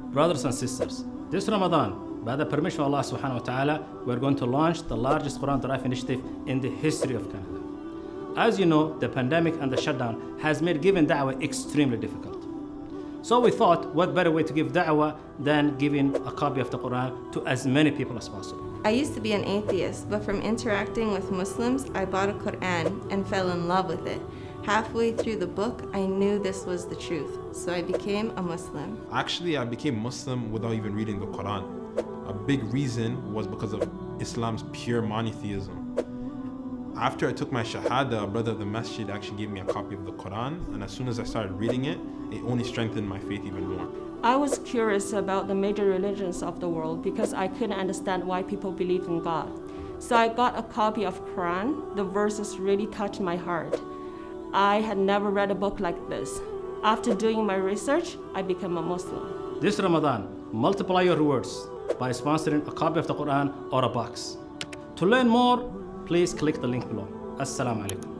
Brothers and sisters, this Ramadan, by the permission of Allah subhanahu wa ta'ala, we're going to launch the largest Qur'an Drive initiative in the history of Canada. As you know, the pandemic and the shutdown has made giving da'wah extremely difficult. So we thought, what better way to give da'wah than giving a copy of the Quran to as many people as possible. I used to be an atheist, but from interacting with Muslims, I bought a Qur'an and fell in love with it. Halfway through the book, I knew this was the truth, so I became a Muslim. Actually, I became Muslim without even reading the Quran. A big reason was because of Islam's pure monotheism. After I took my Shahada, a brother of the masjid actually gave me a copy of the Quran, and as soon as I started reading it, it only strengthened my faith even more. I was curious about the major religions of the world because I couldn't understand why people believed in God. So I got a copy of Quran. The verses really touched my heart. I had never read a book like this. After doing my research, I became a Muslim. This Ramadan, multiply your rewards by sponsoring a copy of the Quran or a box. To learn more, please click the link below. Assalamu alaikum.